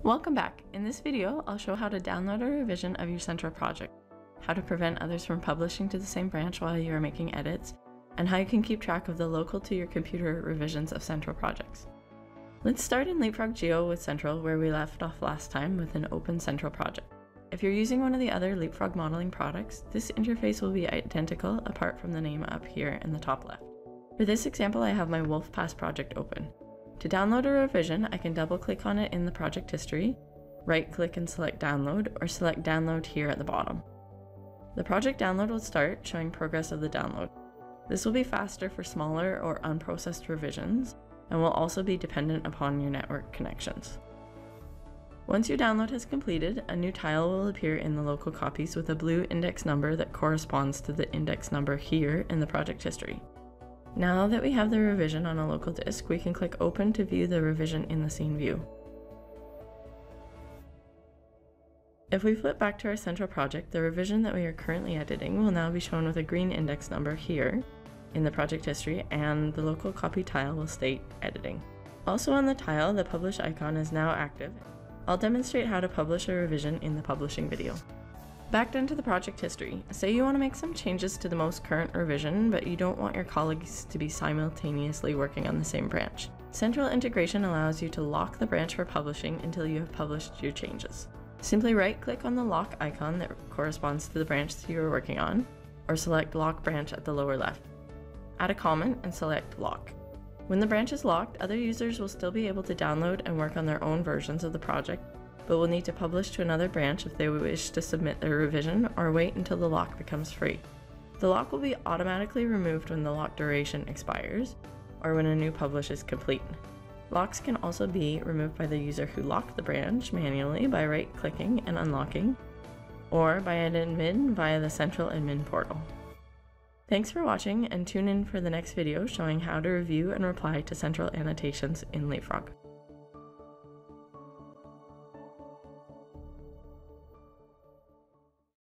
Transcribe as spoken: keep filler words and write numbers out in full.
Welcome back. In this video, I'll show how to download a revision of your Central project, how to prevent others from publishing to the same branch while you are making edits, and how you can keep track of the local to your computer revisions of Central projects. Let's start in Leapfrog Geo with Central, where we left off last time with an open Central project. If you're using one of the other Leapfrog modeling products, this interface will be identical apart from the name up here in the top left. For this example, I have my WolfPass project open. To download a revision, I can double-click on it in the project history, right-click and select Download, or select Download here at the bottom. The project download will start, showing progress of the download. This will be faster for smaller or unprocessed revisions, and will also be dependent upon your network connections. Once your download has completed, a new tile will appear in the local copies with a blue index number that corresponds to the index number here in the project history. Now that we have the revision on a local disk, we can click Open to view the revision in the scene view. If we flip back to our Central project, the revision that we are currently editing will now be shown with a green index number here in the project history, and the local copy tile will state Editing. Also on the tile, the Publish icon is now active. I'll demonstrate how to publish a revision in the publishing video. Back into the project history, say you want to make some changes to the most current revision, but you don't want your colleagues to be simultaneously working on the same branch. Central integration allows you to lock the branch for publishing until you have published your changes. Simply right-click on the lock icon that corresponds to the branch that you are working on, or select Lock Branch at the lower left. Add a comment and select Lock. When the branch is locked, other users will still be able to download and work on their own versions of the project, but will need to publish to another branch if they wish to submit their revision or wait until the lock becomes free. The lock will be automatically removed when the lock duration expires, or when a new publish is complete. Locks can also be removed by the user who locked the branch manually by right-clicking and unlocking, or by an admin via the Central Admin portal. Thanks for watching, and tune in for the next video showing how to review and reply to Central annotations in Leapfrog.